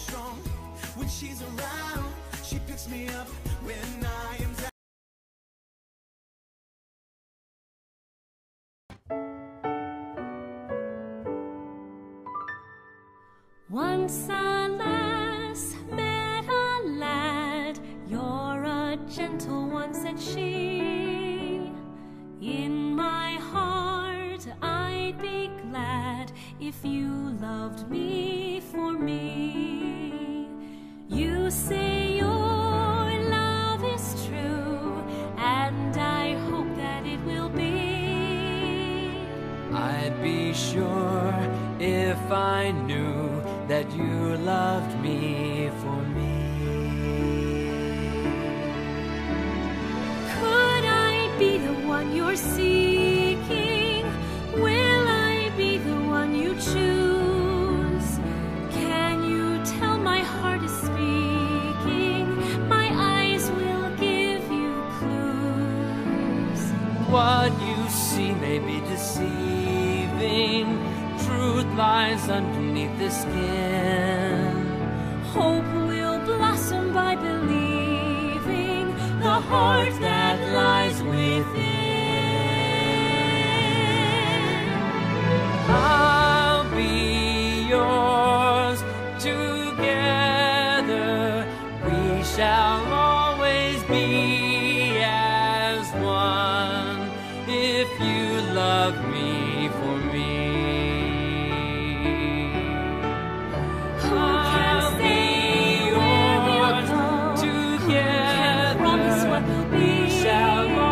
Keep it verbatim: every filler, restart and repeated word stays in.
strong. When she's around, she picks me up when I am down. Once a lass met a lad, "You're a gentle one," said she. "In my heart I'd be glad if you loved me for me. You say your love is true, and I hope that it will be. I'd be sure if I knew that you loved me for me." Could I be the one you're seeking? Will I be the one you choose? Can you tell my heart is speaking? My eyes will give you clues. What you see may be deceiving. Truth lies underneath the skin. Hope will blossom by believing the heart that lies within. I'll be yours. Together we shall always be as one. If you love me for me, I'll be yours. together Promise what will be. we shall